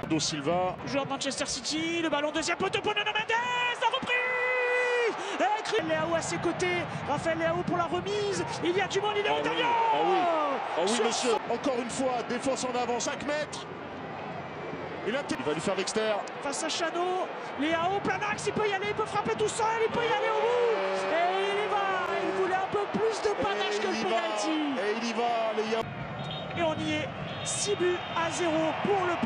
Do Silva. Joueur de Manchester City, le ballon deuxième poteau pour Nuno Mendes, la reprise. Leao à ses côtés, Raphaël Leao pour la remise, il y a du monde, il est au Italien. Ah oui monsieur, encore une fois, défense en avant, 5 mètres. Il va lui faire l'extérieur. Face à Chano, Leao, plein axe, il peut y aller, il peut frapper tout seul, il peut y aller au bout. Et il y va, il voulait un peu plus de panache que le penalty. Et il y va, les gars. Et on y est, 6 buts à 0 pour le